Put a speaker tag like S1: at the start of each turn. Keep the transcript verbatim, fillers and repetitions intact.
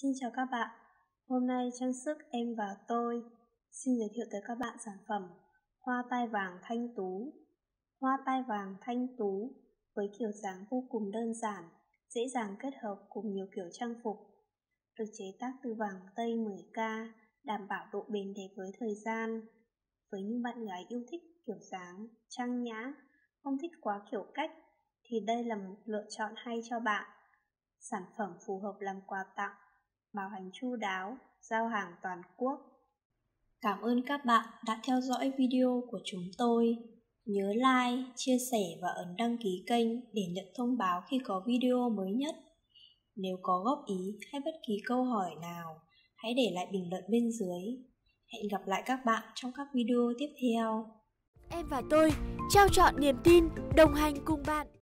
S1: Xin chào các bạn, hôm nay trang sức Em và Tôi xin giới thiệu tới các bạn sản phẩm hoa tai vàng thanh tú. Hoa tai vàng thanh tú với kiểu dáng vô cùng đơn giản, dễ dàng kết hợp cùng nhiều kiểu trang phục. Được chế tác từ vàng tây mười K, đảm bảo độ bền đẹp với thời gian. Với những bạn gái yêu thích kiểu dáng trang nhã, không thích quá kiểu cách, thì đây là một lựa chọn hay cho bạn. Sản phẩm phù hợp làm quà tặng, bảo hành chu đáo, giao hàng toàn quốc. Cảm ơn các bạn đã theo dõi video của chúng tôi. Nhớ like, chia sẻ và ấn đăng ký kênh để nhận thông báo khi có video mới nhất. Nếu có góp ý hay bất kỳ câu hỏi nào, hãy để lại bình luận bên dưới. Hẹn gặp lại các bạn trong các video tiếp theo.
S2: Em và Tôi trao trọn niềm tin, đồng hành cùng bạn.